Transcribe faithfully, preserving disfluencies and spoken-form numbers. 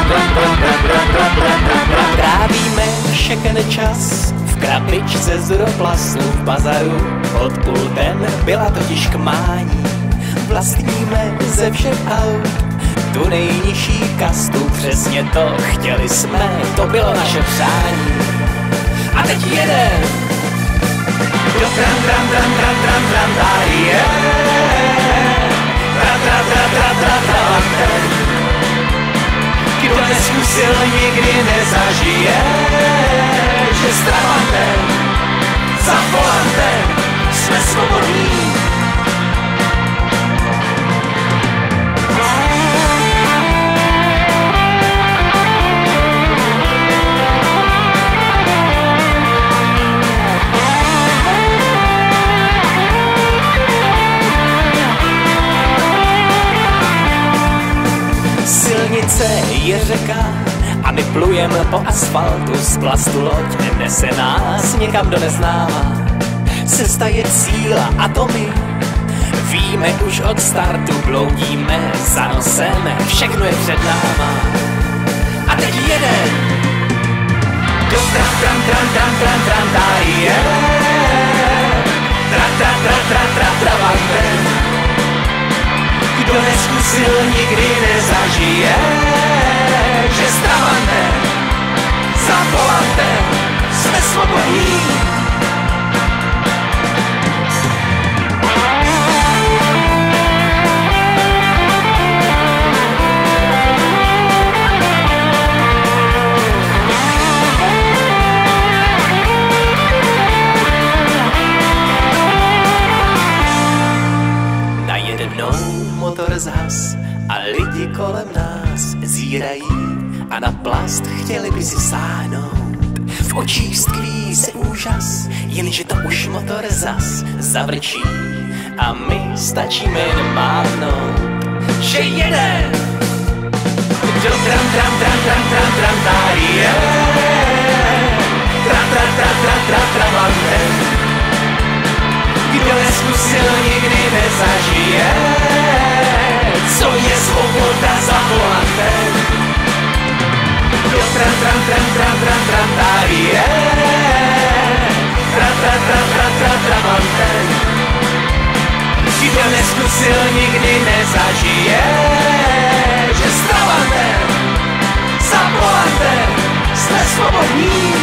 Trávíme všechny čas v krabičce z uroplastu v bazaru. Pod pultem byla totiž k mání. Vlastníme ze všech aut tu nejnižší kastu. Přesně to chtěli jsme, to bylo naše přání. A teď jeden do tram, tram, tram, tram, tram, tram, tady je tra, tra, tra, tra, tra, tra, tra. Kdo neskusil, nikdy nezažije, že s travantem, za volantem jsme svobodní. Silnice je řeka a my plujeme po asfaltu. Z plastu loď nese nás někam do neznáma. Cesta je cíl a to my víme už od startu. Bloudíme za nosem, všechno je před náma. A teď jeden do tram, tram, tram, tram, tram, tram, tady je tra, tra, tra, tra, tra, travantem. Kdo neskusil, nikdy nezažije, že s travantem, za volantem jsme svobodní. Motor zhas a lidi kolem nás zírají a na plast chtěli by si sáhnout. V očích stkví se úžas, jenže to už motor zas zavrčí a my stačíme jen mávnout, že jeden do tram, tram, tram, tram, tram, tram, tady je tra, tra, tra, tra, tra, travantem. Kdo neskusil, nikdy nezažije, co je svoboda za volantem. Do tram, tram, tram, tram, tram, tram, tady je tra, tra, tra, tra, tra, travantem. Kdo neskusil, nikdy nezažije, že s travantem, za volantem jsme svobodní.